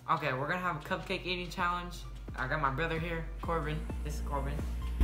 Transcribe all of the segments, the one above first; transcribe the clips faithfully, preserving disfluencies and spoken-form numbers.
Okay, we're gonna have a cupcake eating challenge. I got my brother here, Corbin. This is Corbin.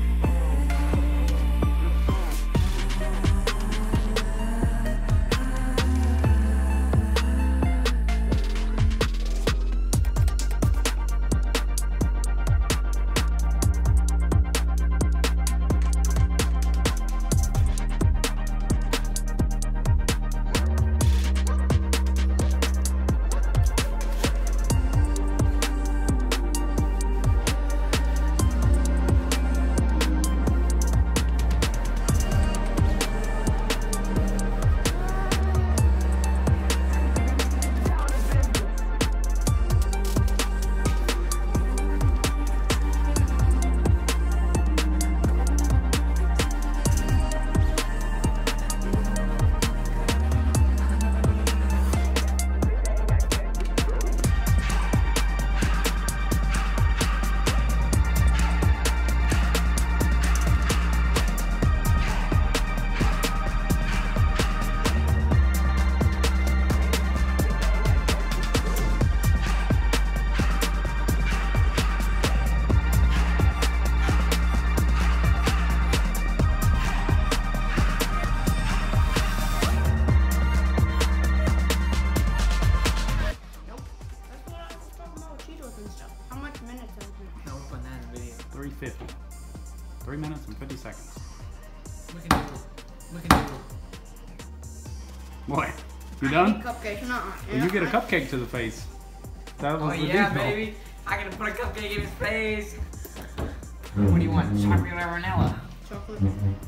How much minutes has it been? Open that video. three fifty. Three minutes and fifty seconds. We can do it. We can do it. What? You I done? hate cupcakes. Nuh-uh. Well, you get a cupcake to the face. That was Oh the yeah, deal. baby. I gotta put a cupcake in his face. What do you want? Chocolate or vanilla? Chocolate.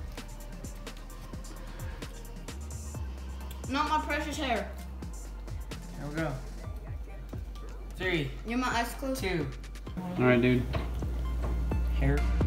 Not my precious hair. Here we go. Three, You're my eyes closed. two. All right, dude. Hair.